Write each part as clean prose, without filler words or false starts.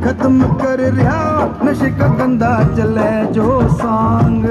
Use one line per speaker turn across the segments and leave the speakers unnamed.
खत्म कर रहा नशे का गंदा चले जो सांग।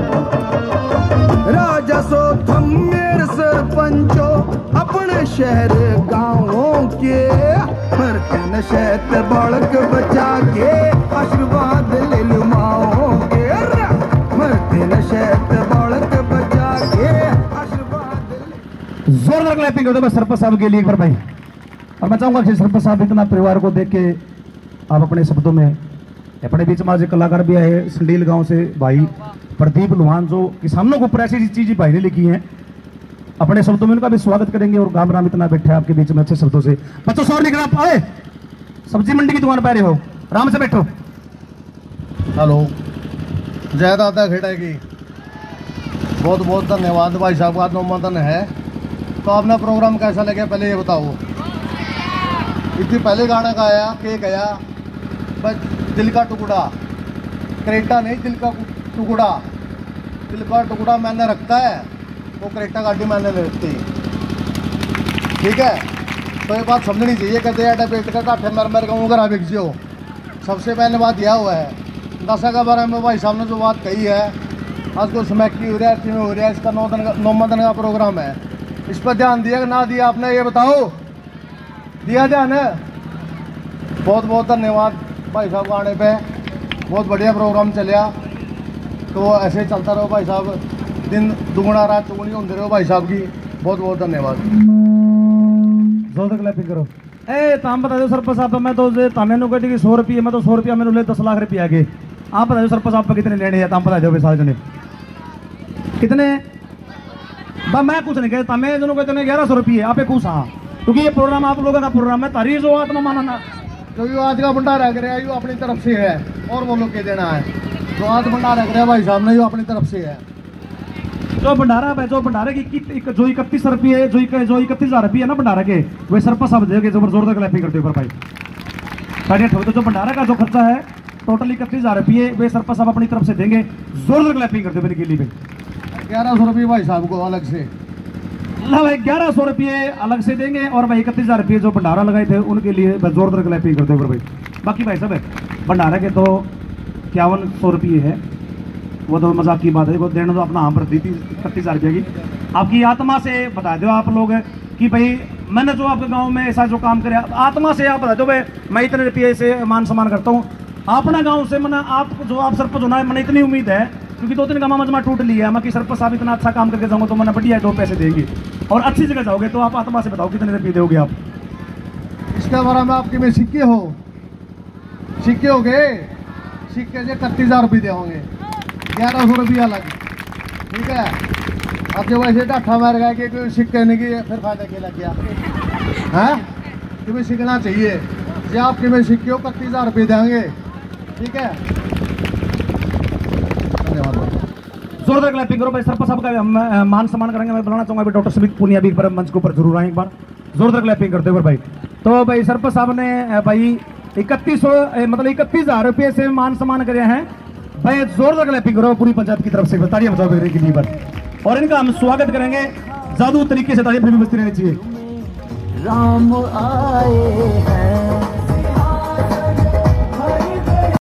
राजा सो थम मेरे सरपंचो अपने शहर गांवों के, मरते नशे ते बालक बचा के आशीर्वाद ले लो माओ के, मरते नशे ते बालक बचा के आशीर्वाद ले।
जोरदार क्लैपिंग कर दो बस सरपंच साहब के लिए एक बार भाई। और मैं चाहूंगा कि सरपंच साहब इतना परिवार को देख के आप अपने शब्दों में, अपने बीच में आज कलाकार भी आए संडील गांव से भाई प्रदीप लुहान, जो किसानों को ऊपर ऐसी चीज भाई ने लिखी है, अपने शब्दों में उनका भी स्वागत करेंगे। और गाम राम इतना बैठा है आपके बीच में अच्छे शब्दों से। बच्चों सौर निकल आप आए, सब्जी मंडी की दुकान पर रहे हो, आराम से बैठो।
हेलो, जय दादा खेड़ा की बहुत बहुत धन्यवाद भाई साहब का अनुमोदन है। तो आपने प्रोग्राम कैसा लगे पहले ये बताओ। इतनी पहले गाना गाया के गया बस दिल का टुकड़ा, क्रेटा नहीं दिल का टुकड़ा, दिल का टुकड़ा मैंने रखता है, वो क्रेटा गाड़ी मैंने ले रखती। ठीक है, तो ये बात समझनी चाहिए। कहते हैं पेट का काठे मर का मुँह बिक जियो। सबसे पहले बात यह हुआ है नशा के बारे में भाई साहब ने जो बात कही है, आज को स्मैकी हो रहा है, क्यों हो रहा है, इसका 9 दिन का प्रोग्राम है। इस पर ध्यान दिया कि ना दिया आपने ये बताओ, दिया ध्यान है? बहुत बहुत धन्यवाद भाई साहब को आने पे, बहुत बढ़िया प्रोग्राम चलिया। तो ऐसे ही चलता रहो भाई साहब, दिन दुगुना रात चुगुनी होते रहो भाई साहब की। बहुत बहुत धन्यवाद।
जोरदार क्लैपिंग करो। ए ताम बता दो सरपंच साहब, मैं तो ताने नु कहती 100 रुपये, मैं तो 100 रुपया मैंने ले 10 लाख रुपये आगे। आप बता दो सरपंच साहब कितने लेने हैं, ताम बता दो सारे जने कितने। मैं कुछ नहीं कहता, मैं दोनों कहते 1100 रुपये आप कुछ। हाँ, क्योंकि ये प्रोग्राम आप लोगों का प्रोग्राम है, तारी जो आत्मा मानना
जो यो आज का भंडारा करे यो अपनी तरफ से है, और वो लोग के देना है। जो आज भंडारा करे भाई साहब ने यो अपनी तरफ से है।
जो भंडारा है, जो भंडारे की जो 31 रुपये जो 31,000 रुपये है ना भंडारा के, वे सरपंच साहब देंगे। जोरदार क्लैपिंग करते ऊपर भाई। 8.5 तो जो भंडारा का जो खर्चा है टोटल 31,000 रुपये वे सरपंच साहब अपनी तरफ से देंगे। जोरदार क्लैपिंग करते मेरे के लिए।
1100 रुपये भाई साहब को अलग से,
भाई 1100 रुपये अलग से देंगे। और भाई 31,000 रुपये जो भंडारा लगाए थे उनके लिए जोरदार क्लैपिंग करते ऊपर भाई। बाकी भाई साहब भंडारा के तो 5100 रुपये है, वो तो मजाक की बात है। वो देना तो अपना हम पर दी थी 31,000 रुपये की। आपकी आत्मा से बता दो आप लोग कि भाई मैंने जो आपके गांव में ऐसा जो काम करे, आत्मा से आप बता दो भाई मैं इतने रुपये से मान सम्मान करता हूँ अपना गांव से। मैंने आप जो आप सरपंच होना है, मैंने इतनी उम्मीद है क्योंकि 2-3 गाँव मजमा टूट लिया है। मैं कि सरपंच साहब इतना अच्छा काम करके जाऊँगा तो मैंने बढ़िया 2 पैसे देंगे और अच्छी जगह जाओगे। तो आप आत्मा से बताओ कितने रुपये दोगे आप।
इसके बारे में आपके में सिक्के हो, सिक्के हो गए, सिक्के से 31,000 रुपये देंगे, 1100 रुपये अलग। ठीक है, अब जब वैसे डाठा मार गया कि कोई सिक्के नहीं की फिर फायदा क्या लग गया है। तुम्हें सीखना चाहिए, जो आपके में सिक्के हो 31,000 रुपये देंगे। ठीक है, धन्यवाद।
जोरदार क्लैपिंग करो भाई। सरपंच साहब का मान सम्मान करेंगे। मैं बुलाना चाहूंगा डॉक्टर सुमित पुनिया भी एक बार मंच के ऊपर जरूर आए एक बार। जोरदार क्लैपिंग करते हुए भाई। तो भाई सरपंच साहब ने भाई 31,000 रुपये से मान सम्मान करे हैं भाई। जोरदार क्लैपिंग करो पूरी पंचायत की तरफ से, तालियां बजाओ के लिए बार। और इनका हम स्वागत करेंगे जादू तरीके से, तालियां बजती रहनी चाहिए।
राम आए हैं